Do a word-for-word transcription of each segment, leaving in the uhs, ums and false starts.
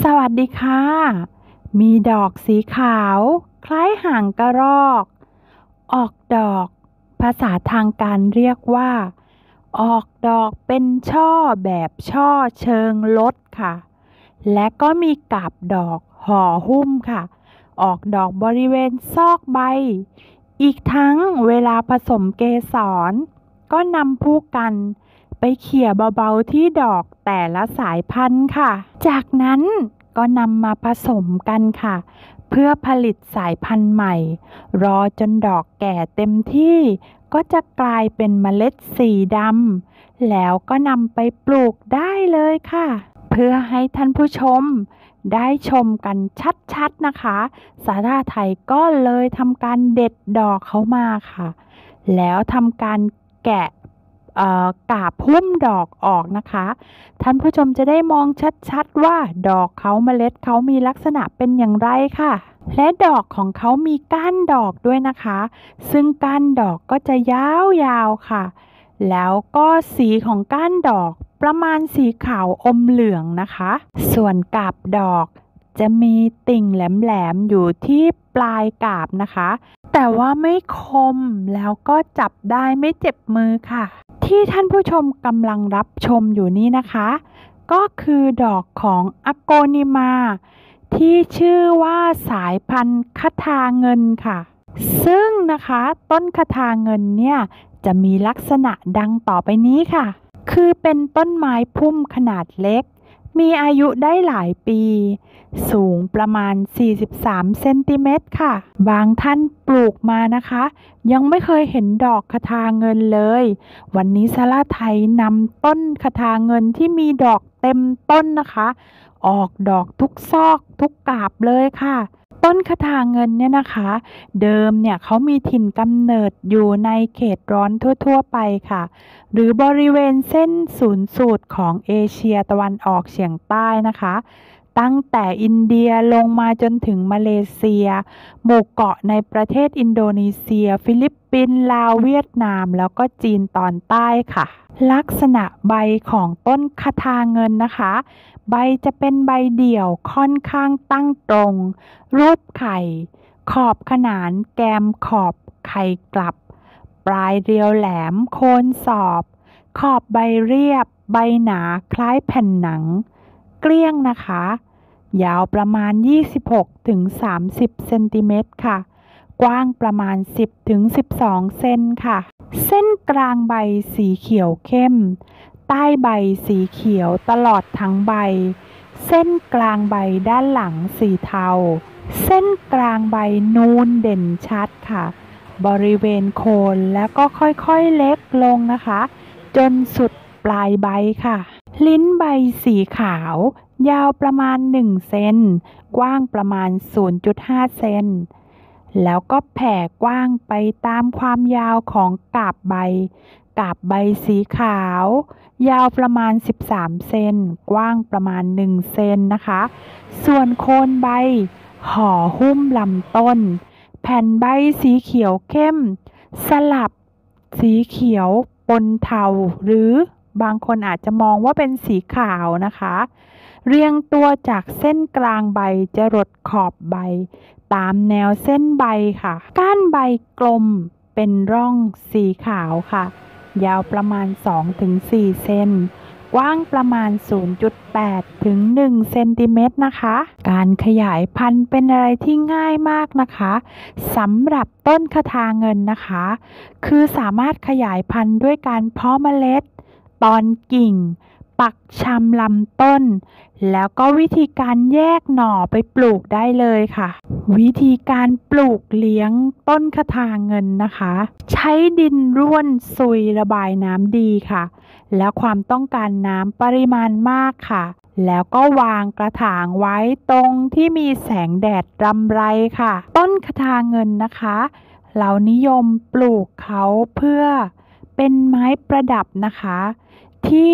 วัสดีค่ะมีดอกสีขาวคล้ายหางกระรอกออกดอกภาษาทางการเรียกว่าออกดอกเป็นช่อแบบช่อเชิงลดค่ะและก็มีกาบดอกห่อหุ้มค่ะออกดอกบริเวณซอกใบอีกทั้งเวลาผสมเกสรก็นำผู้กันไปเขี่ยเบาๆที่ดอกแต่ละสายพันธุ์ค่ะจากนั้นก็นำมาผสมกันค่ะเพื่อผลิตสายพันธุ์ใหม่รอจนดอกแก่เต็มที่ก็จะกลายเป็นเมล็ดสีดำแล้วก็นำไปปลูกได้เลยค่ะเพื่อให้ท่านผู้ชมได้ชมกันชัดๆนะคะสาราไทยก็เลยทำการเด็ดดอกเขามาค่ะแล้วทำการแกะกาบหุ้มดอกออกนะคะท่านผู้ชมจะได้มองชัดๆว่าดอกเขาเมล็ดเขามีลักษณะเป็นอย่างไรค่ะและดอกของเขามีก้านดอกด้วยนะคะซึ่งก้านดอกก็จะยาวๆค่ะแล้วก็สีของก้านดอกประมาณสีขาวอมเหลืองนะคะส่วนกาบดอกจะมีติ่งแหลมๆอยู่ที่ปลายกาบนะคะแต่ว่าไม่คมแล้วก็จับได้ไม่เจ็บมือค่ะที่ท่านผู้ชมกำลังรับชมอยู่นี้นะคะก็คือดอกของอโกนิมาที่ชื่อว่าสายพันธุ์คทาเงินค่ะซึ่งนะคะต้นคทาเงินเนี่ยจะมีลักษณะดังต่อไปนี้ค่ะคือเป็นต้นไม้พุ่มขนาดเล็กมีอายุได้หลายปีสูงประมาณสี่สิบสามเซนติเมตรค่ะบางท่านปลูกมานะคะยังไม่เคยเห็นดอกคทาเงินเลยวันนี้สาราไทยนำต้นคทาเงินที่มีดอกเต็มต้นนะคะออกดอกทุกซอกทุกกาบเลยค่ะต้นคทาเงินเนี่ยนะคะเดิมเนี่ยเขามีถิ่นกำเนิดอยู่ในเขตร้อนทั่วๆไปค่ะหรือบริเวณเส้นศูนย์สูตรของเอเชียตะวันออกเฉียงใต้นะคะตั้งแต่อินเดียลงมาจนถึงมาเลเซียหมู่เกาะในประเทศอินโดนีเซียฟิลิปปินส์ลาวเวียดนามแล้วก็จีนตอนใต้ค่ะลักษณะใบของต้นคทาเงินนะคะใบจะเป็นใบเดี่ยวค่อนข้างตั้งตรงรูปไข่ขอบขนานแกมขอบไข่กลับปลายเรียวแหลมโคนสอบขอบใบเรียบใบหนาคล้ายแผ่นหนังเกลี้ยงนะคะยาวประมาณ ยี่สิบหกถึงสามสิบ เซนติเมตรค่ะกว้างประมาณ สิบถึงสิบสอง เซนค่ะเส้นกลางใบสีเขียวเข้มใต้ใบสีเขียวตลอดทั้งใบเส้นกลางใบด้านหลังสีเทาเส้นกลางใบนูนเด่นชัดค่ะบริเวณโคนแล้วก็ค่อยๆเล็กลงนะคะจนสุดปลายใบค่ะลิ้นใบสีขาวยาวประมาณหนึ่งเซนกว้างประมาณ ศูนย์จุดห้า เซนแล้วก็แผ่กว้างไปตามความยาวของกาบใบกาบใบสีขาวยาวประมาณสิบสามเซนกว้างประมาณหนึ่งเซนนะคะส่วนโคนใบห่อหุ้มลำต้นแผ่นใบสีเขียวเข้มสลับสีเขียวปนเทาหรือบางคนอาจจะมองว่าเป็นสีขาวนะคะเรียงตัวจากเส้นกลางใบจรดขอบใบตามแนวเส้นใบค่ะก้านใบกลมเป็นร่องสีขาวค่ะยาวประมาณ สองถึงสี่ เซนกว้างประมาณ ศูนย์จุดแปด ถึง หนึ่ง เซนติเมตรนะคะการขยายพันธุ์เป็นอะไรที่ง่ายมากนะคะสำหรับต้นคทาเงินนะคะคือสามารถขยายพันธุ์ด้วยการเพาะเมล็ดตอนกิ่งปักชำลำต้นแล้วก็วิธีการแยกหน่อไปปลูกได้เลยค่ะวิธีการปลูกเลี้ยงต้นคทาเงินนะคะใช้ดินร่วนซุยระบายน้ำดีค่ะและความต้องการน้ำปริมาณมากค่ะแล้วก็วางกระถางไว้ตรงที่มีแสงแดดรำไรค่ะต้นคทาเงินนะคะเรานิยมปลูกเขาเพื่อเป็นไม้ประดับนะคะที่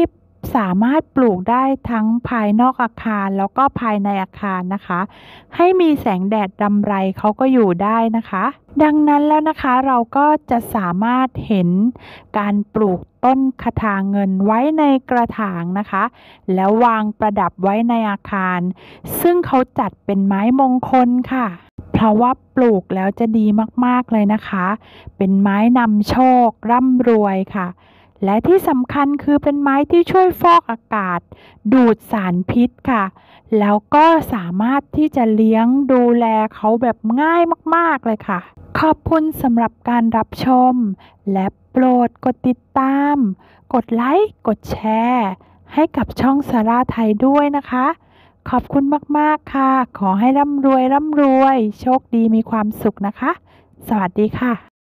สามารถปลูกได้ทั้งภายนอกอาคารแล้วก็ภายในอาคารนะคะให้มีแสงแดดรำไรเขาก็อยู่ได้นะคะดังนั้นแล้วนะคะเราก็จะสามารถเห็นการปลูกต้นคทาเงินไว้ในกระถางนะคะแล้ววางประดับไว้ในอาคารซึ่งเขาจัดเป็นไม้มงคลค่ะเพราะว่าปลูกแล้วจะดีมากๆเลยนะคะเป็นไม้นำโชคร่ำรวยค่ะและที่สำคัญคือเป็นไม้ที่ช่วยฟอกอากาศดูดสารพิษค่ะแล้วก็สามารถที่จะเลี้ยงดูแลเขาแบบง่ายมากๆเลยค่ะขอบคุณสำหรับการรับชมและโปรดกดติดตามกดไลค์กดแชร์ให้กับช่องซาร่าไทยด้วยนะคะขอบคุณมากๆค่ะขอให้ร่ำรวยร่ำรวยโชคดีมีความสุขนะคะสวัสดีค่ะ